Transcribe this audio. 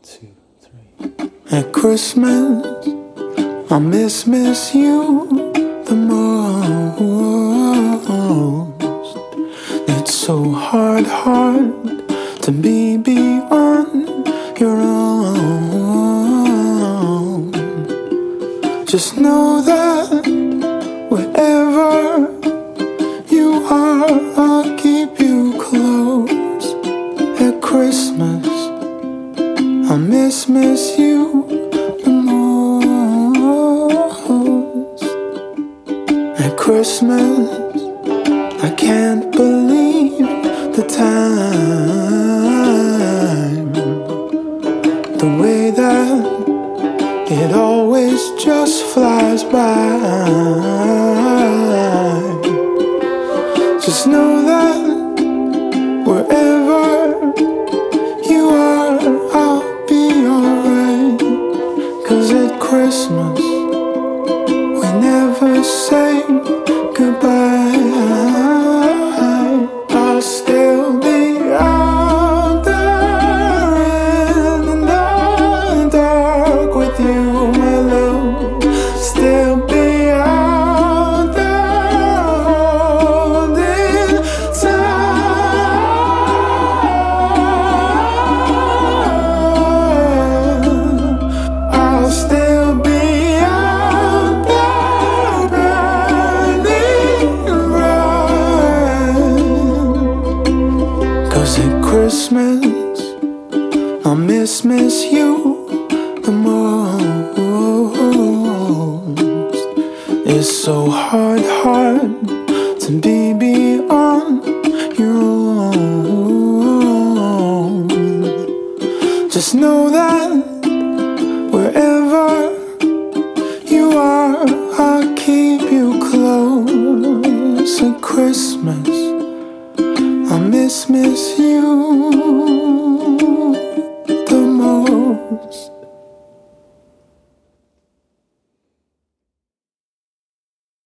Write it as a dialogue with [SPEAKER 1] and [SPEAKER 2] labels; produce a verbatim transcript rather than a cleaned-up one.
[SPEAKER 1] two, three.
[SPEAKER 2] At Christmas, I miss, miss you the most. It's so hard, hard to be beyond your own. Just know that wherever you are, I'll keep you close. At Christmas, I miss, miss you the most. At Christmas, I can't believe the time, the way that it always just flies by. Just know that wherever you are, I'll be alright. 'Cause at Christmas, we never say goodbye. I'll still be out there in the dark with you, my love. Still be out there holding tight. I'll still be out there burning bright. 'Cause at Christmas, I miss, miss you the most. It's so hard, hard to be beyond your own. Just know that wherever you are, I'll keep you close. At Christmas, I miss, miss you the most.